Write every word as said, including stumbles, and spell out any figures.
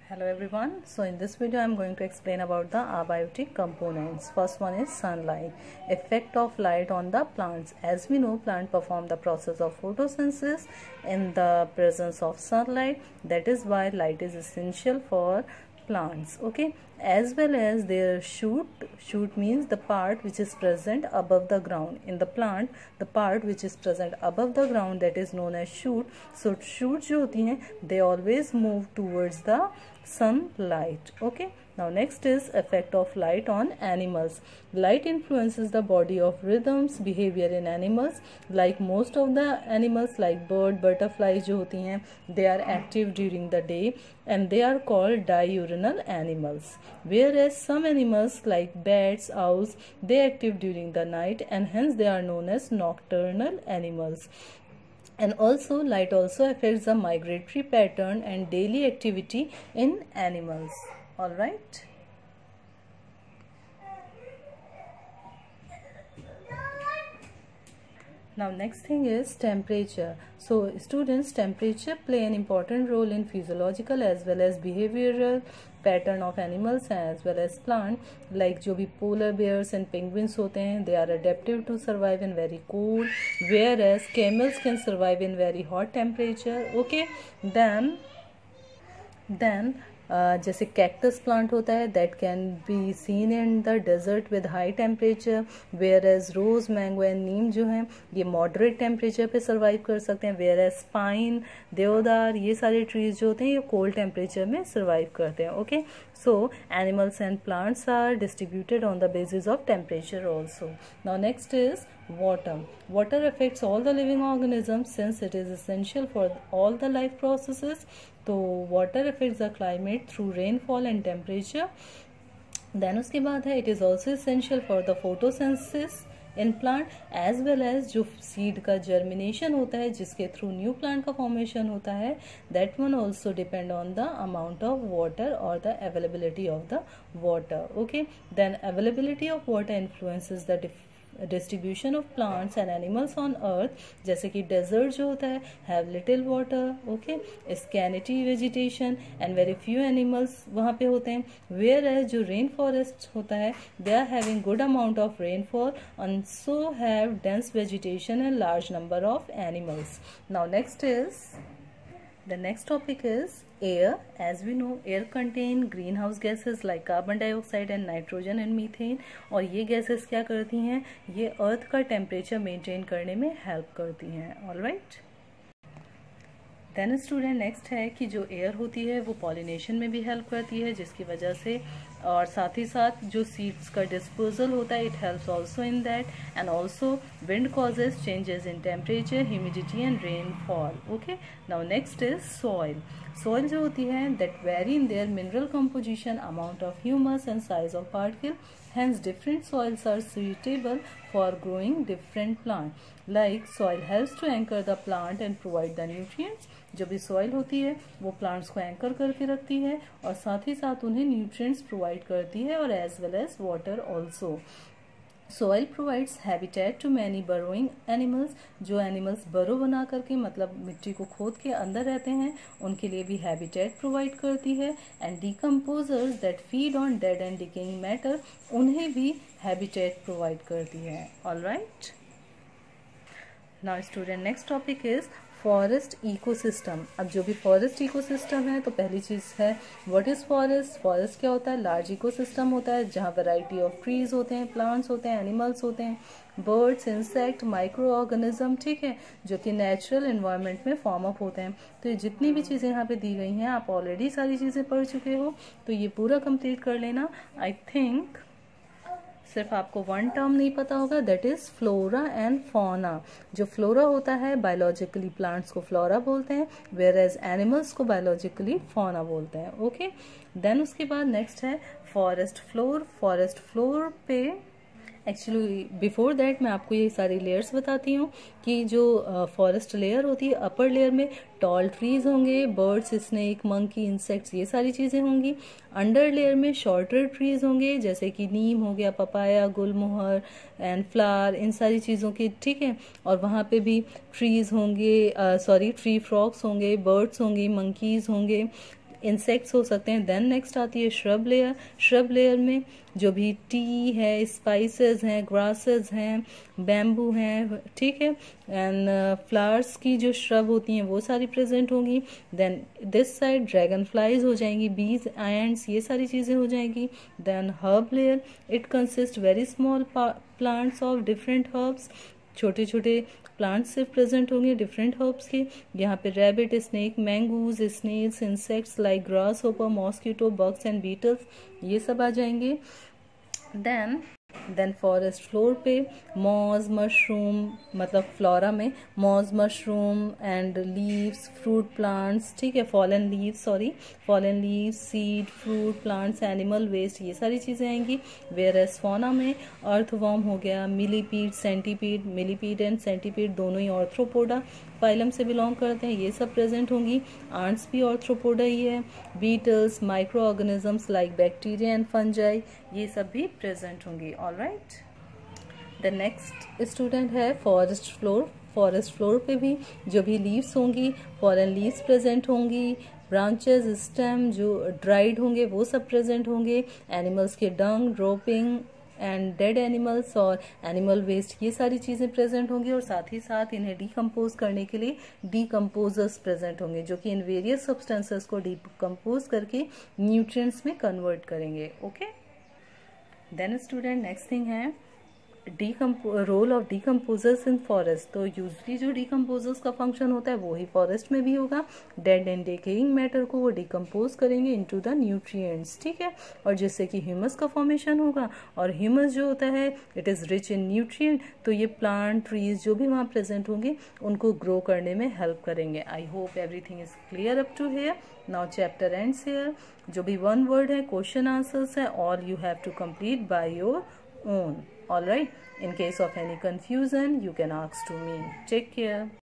Hello everyone. So in this video I am going to explain about the abiotic components. First one is sunlight. Effect of light on the plants. As we know, plants perform the process of photosynthesis in the presence of sunlight. That is why light is essential for plants. Okay, as well as their shoot. Shoot means the part which is present above the ground. In the plant, the part which is present above the ground, that is known as shoot. So shoot जो होती हैं, they always move towards the sunlight. Okay, now next is effect of light on animals. Light influences the body of rhythms, behavior in animals. Like most of the animals, like bird, butterflies जो होती हैं, they are active during the day and they are called diurnal animals. Whereas some animals like bats, owls, they are active during the night and hence they are known as nocturnal animals. And also light also affects the migratory pattern and daily activity in animals. All right. Now next thing is temperature. So students, temperature play an important role in physiological as well as behavioral pattern of animals as well as plant. Like जो भी polar bears and penguins होते हैं, they are adaptive to survive in very cold, whereas camels can survive in very hot temperature. Okay, then then Uh, जैसे cactus plant होता है, that can be seen in the desert with high temperature, whereas rose, mango and neem जो हैं ये moderate temperature पे survive कर सकते हैं, वेयर एज पाइन, देवदार, ये सारे ट्रीज जो होते हैं ये कोल्ड टेम्परेचर में सर्वाइव करते हैं. Okay, so animals and plants are distributed on the basis of temperature also. Now next is water. Water affects all the living organisms since it is essential for all the life processes. So water affects the climate through rainfall and temperature. Then उसके बाद है it is also essential for the photosynthesis in plant as well as जो seed का germination होता है जिसके through new plant का formation होता है, that one also depend on the amount of water or the availability of the water. Okay, then availability of water influences the distribution of plants and animals on earth. जैसे कि desert जो होता है have little water. Okay, scanty vegetation and very few animals वहाँ पे होते हैं, whereas जो रेन फॉरेस्ट होता है they are having good amount of rainfall and so have dense vegetation and large number of animals. Now next is the next topic is air. As we know, air contain greenhouse gases like carbon dioxide and nitrogen and methane. और ये gases क्या करती हैं, ये अर्थ का temperature maintain करने में help करती हैं. All right. Then student next है कि जो एयर होती है वो पॉलिनेशन में भी हेल्प करती है जिसकी वजह से, और साथ ही साथ जो सीड्स का डिस्पोजल होता है it helps also in that. And also wind causes changes in temperature, humidity and rainfall. Okay, now next is soil. Soil जो होती है that vary in their mineral composition, amount of humus and size of particle. Hence different soils are suitable for growing different plants. Like soil helps to anchor the plant and provide the nutrients. जो भी soil होती है वो plants को anchor करके रखती है और साथ ही साथ उन्हें nutrients provide करती है और as well as water also. Soil provides habitat to many burrowing animals. जो animals burrow बना करके मतलब मिट्टी को खोद के अंदर रहते हैं उनके लिए भी habitat provide करती है. And decomposers that feed on dead and decaying matter, उन्हें भी habitat provide करती है. All right. Now student, next topic is forest ecosystem. अब जो भी फॉरेस्ट इकोसिस्टम है तो पहली चीज़ है व्हाट इज़ फॉरेस्ट. फॉरेस्ट क्या होता है, लार्ज इकोसिस्टम होता है जहाँ वैरायटी ऑफ ट्रीज होते हैं, प्लांट्स होते हैं, एनिमल्स होते हैं, बर्ड्स, इंसेक्ट, माइक्रो ऑर्गेनिज्म, ठीक है, जो कि नेचुरल एनवायरनमेंट में फॉर्म अप होते हैं. तो ये जितनी भी चीज़ें यहाँ पे दी गई हैं आप ऑलरेडी सारी चीज़ें पढ़ चुके हो तो ये पूरा कंप्लीट कर लेना. आई थिंक सिर्फ आपको वन टर्म नहीं पता होगा, that is flora and fauna. जो फ्लोरा होता है बायोलॉजिकली प्लांट्स को फ्लोरा बोलते हैं, वेयर एज एनिमल्स को बायोलॉजिकली फौना बोलते हैं. ओके, देन उसके बाद नेक्स्ट है फॉरेस्ट फ्लोर. फॉरेस्ट फ्लोर पे एक्चुअली बिफोर दैट मैं आपको ये सारी लेयर्स बताती हूँ कि जो फॉरेस्ट uh, लेयर होती है, अपर लेयर में टॉल ट्रीज होंगे, बर्ड्स, स्नेक, मंकी, इंसेक्ट्स, ये सारी चीज़ें होंगी. अंडर लेयर में शॉर्टर ट्रीज होंगे जैसे कि नीम हो गया, पपाया, गुलमोहर एंड फ्लावर, इन सारी चीज़ों की, ठीक है. और वहाँ पे भी ट्रीज होंगे, सॉरी ट्री फ्रॉक्स होंगे, बर्ड्स होंगी, मंकीज होंगे, इंसेक्ट्स हो सकते हैं। देन नेक्स्ट आती है श्रब लेयर। श्रब लेयर में जो भी टी है, स्पाइसेस हैं, ग्रासेस हैं, बैम्बू हैं, ठीक है, एंड फ्लावर्स की जो श्रब होती हैं वो सारी प्रेजेंट होंगी। Then this side dragon flies हो जाएंगी, बीज, एंड्स, ये सारी चीज़ें हो जाएंगी। Then herb layer, it consist very small plants of different herbs, छोटे छोटे प्लांट्स सिर्फ प्रेजेंट होंगे डिफरेंट हर्ब्स के। यहाँ पे rabbit, snake, mongoose, snails, insects like grasshopper, mosquito, bugs and beetles, ये सब आ जाएंगे। देन देन फॉरेस्ट फ्लोर पे मॉज, मशरूम, मतलब फ्लोरा में moss, mushroom and leaves, fruit plants, ठीक है, fallen leaves, sorry fallen leaves, seed, fruit plants, animal waste, ये सारी चीज़ें आएंगी। वेयर एज फौना में अर्थवॉर्म हो गया, millipede, centipede, millipede and centipede दोनों ही ऑर्थ्रोपोडा फाइलम से बिलोंग करते हैं, ये सब प्रेजेंट होंगी। आंट्स भी ऑर्थ्रोपोडा ही है। Beetles, micro organisms like bacteria and fungi, ये सब भी प्रेजेंट होंगी। ऑलराइट, द नेक्स्ट स्टूडेंट है फॉरेस्ट फ्लोर। फॉरेस्ट फ्लोर पे भी जो भी लीव्स होंगी, फॉरेन लीव्स प्रेजेंट होंगी, ब्रांचेस, स्टेम जो ड्राइड होंगे वो सब प्रेजेंट होंगे। एनिमल्स के dung, dropping and dead animals और एनिमल वेस्ट, ये सारी चीज़ें प्रेजेंट होंगी। और साथ ही साथ इन्हें डीकम्पोज करने के लिए डीकम्पोजर्स प्रेजेंट होंगे, जो कि इन वेरियस सब्सटेंसेस को डीकम्पोज करके न्यूट्रिएंट्स में कन्वर्ट करेंगे। Okay, then student next thing है role of decomposers in forest. तो यूजली जो डीकम्पोजर्स का फंक्शन होता है वो ही फॉरेस्ट में भी होगा। डेड एंड डिकेइंग मैटर को वो डीकम्पोज करेंगे इनटू द न्यूट्रिएंट्स, ठीक है, और जिससे कि ह्यूमस का फॉर्मेशन होगा। और ह्यूमस जो होता है it is rich in nutrient, तो ये प्लांट, ट्रीज जो भी वहाँ प्रेजेंट होंगे उनको ग्रो करने में हेल्प करेंगे। I hope everything is clear up to here. Now chapter ends here. जो भी वन वर्ड है, क्वेश्चन आंसर्स है, all you have to complete by your own. All right, in case of any confusion you can ask to me. Take care.